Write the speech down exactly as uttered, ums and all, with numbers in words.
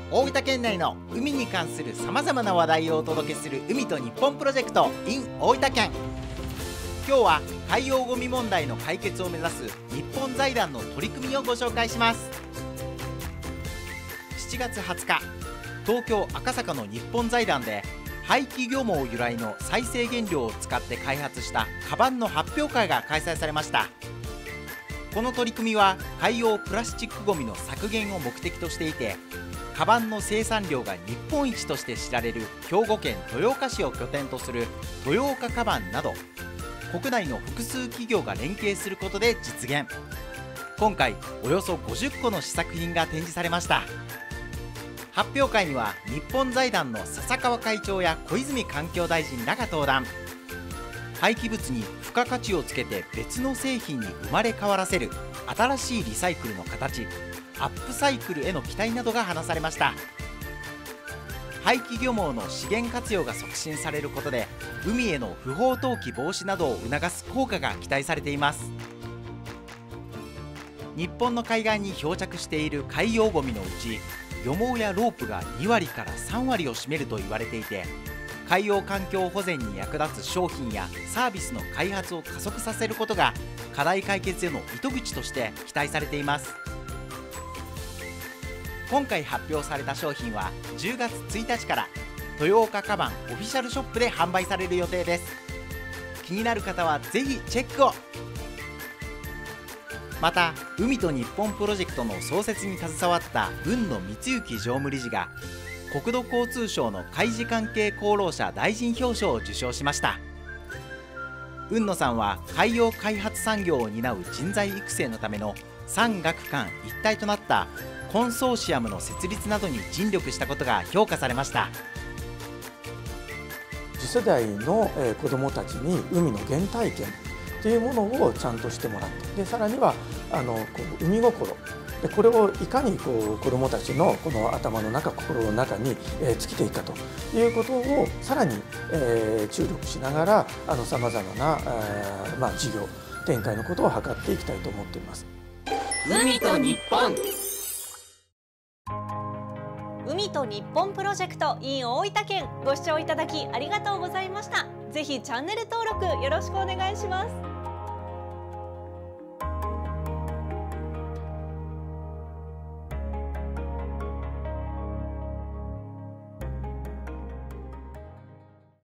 大分県内の海に関するさまざまな話題をお届けする海と日本プロジェクト in 大分県。今日は海洋ゴミ問題の解決を目指す日本財団の取り組みをご紹介します。しちがつはつか、東京赤坂の日本財団で廃棄漁網由来の再生原料を使って開発したカバンの発表会が開催されました。この取り組みは海洋プラスチックごみの削減を目的としていて、カバンの生産量が日本一として知られる兵庫県豊岡市を拠点とする豊岡カバンなど、国内の複数企業が連携することで実現。今回およそごじゅっこの試作品が展示されました。発表会には日本財団の笹川会長や小泉環境大臣らが登壇。廃棄物に付加価値をつけて別の製品に生まれ変わらせる新しいリサイクルの形、アップサイクルへの期待などが話されました。廃棄漁網の資源活用が促進されることで、海への不法投棄防止などを促す効果が期待されています。日本の海岸に漂着している海洋ゴミのうち、漁網やロープがにわりからさんわりを占めると言われていて、海洋環境保全に役立つ商品やサービスの開発を加速させることが課題解決への糸口として期待されています。今回発表された商品はじゅうがつついたちから豊岡カバンオフィシャルショップで販売される予定です。気になる方はぜひチェックを。また、海と日本プロジェクトの創設に携わった海野光之常務理事が国土交通省の海事関係功労者大臣表彰を受賞しました。海野さんは海洋開発産業を担う人材育成のための産学官一体となったコンソーシアムの設立などに尽力したことが評価されました。 次世代の子どもたちに海の原体験というものをちゃんとしてもらって、でさらにはあのこう海心で、これをいかにこう子どもたちのこの頭の中心の中に、えー、尽きていくかということをさらに、えー、注力しながらさまざまな、えーまあ、事業展開のことを図っていきたいと思っています。 海と日本海と日本プロジェクト in 大分県、ご視聴いただきありがとうございました。ぜひチャンネル登録よろしくお願いします。